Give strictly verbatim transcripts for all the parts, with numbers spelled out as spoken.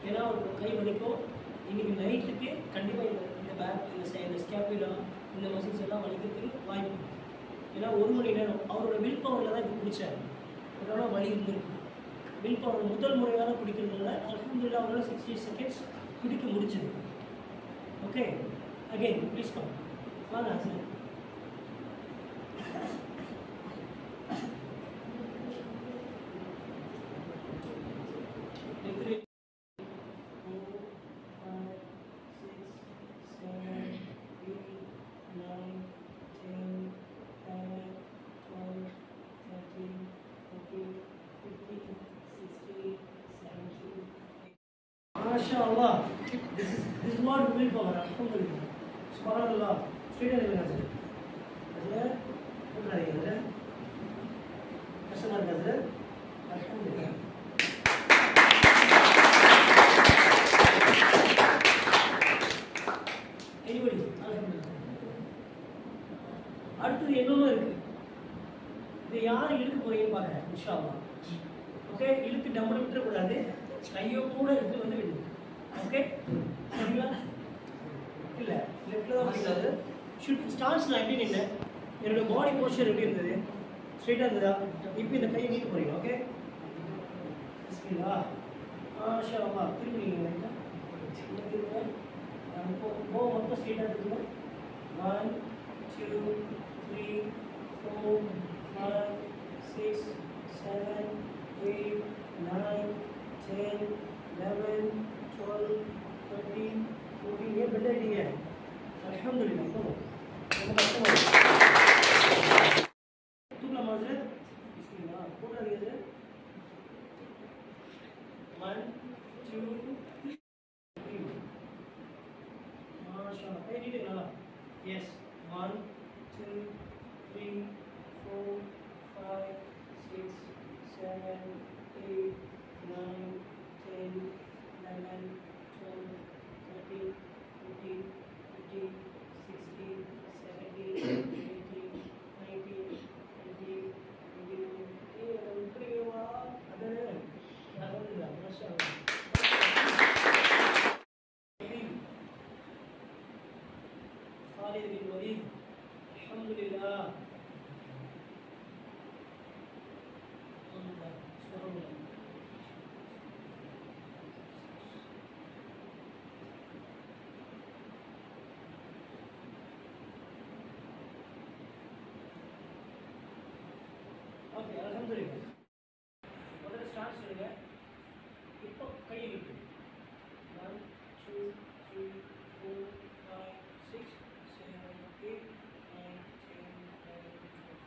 ஏன்னா ஒரு கை வலிக்கும். இன்னைக்கு நைட்டுக்கு கண்டிப்பாக இந்த இந்த பேக் இந்த இந்த ஸ்கேப்புலா இந்த மசில்ஸ் எல்லாம் வலிக்கிறதுக்கு வாய்ப்பு இருக்குது. ஏன்னா ஒரு மணி நேரம் அவரோட வில் பவரில் தான் இப்போ பிடிச்சாரு. அதனால வலி இருந்திருக்கு. வில் பவர் முதல் முறையாக பிடிக்கிறதுனால அல்ஹம்துலில்லாஹ் அவரால் சிக்ஸ்டி செகண்ட்ஸ் பிடிக்க முடிச்சது. Okay, again please come. வாங்க sir. MashaAllah, this is this is what willpower. Alhamdulillah, subhanallah. Straight away guys. Azhar, what are you guys? Customer guys. Alhamdulillah. Anybody? Alhamdulillah. அடுத்து என்னமோ இருக்கு. இது யார் இழுக்க போறீங்க பாருங்க இன்ஷாஅல்லாஹ். ஓகே, இழுத்து டம்மு விட்டுற கூடாது. கையோ கூட எடுத்து வந்து விடு. ஓகே, சரிங்களா? இல்ல லெஃப்ட்ல தான் பண்ணிடாது. ஷூட் ஸ்டான்ஸ் நான் எப்படி நின்னேன், என்னோட பாடி போஸ்டர் எப்படி இருந்தது, ஸ்ட்ரைட்டா இருந்ததா? இப்போ இந்த கையை நீட்ட போறீங்க. ஓகே, பிஸ்மில்லாஹ். மாஷாஅல்லாஹ். திரும்பி நீங்க லைட்டா திரும்ப இப்போ போ மட்டும் ஸ்ட்ரைட்டா இருக்குங்க. One two three four five six seven eight nine ten, eleven, twelve, thirteen, fourteen. ये बेटा ठीक है. अल्हम्दुलिल्लाह. तो तुम नमाज रे. बिस्मिल्लाह. पूरा दिया रे. One, two, three. माशाल्लाह. ये ठीक है ना? Yes. One, two, three, four, five, six, seven, eight. nine, ten, eleven, twelve, thirteen, fourteen, fifteen, sixteen, seventeen, eighteen, nineteen, twenty, twenty-one. Hey, Alhamdulillah. Alhamdulillah. Alhamdulillah. MashaAllah. Khalid bin Walid. Alhamdulillah. Alhamdulillah. Subhanallah. Okay, alhamdulillah. What are the starts today? இப்போ கை இருக்கு. One, two, three, four, five, six, seven, eight, nine, ten, eleven,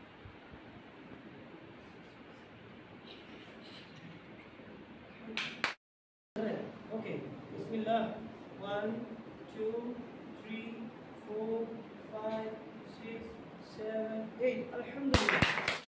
twelve. Okay. Bismillah. One, two, three, four, five, six, seven, eight. Alhamdulillah.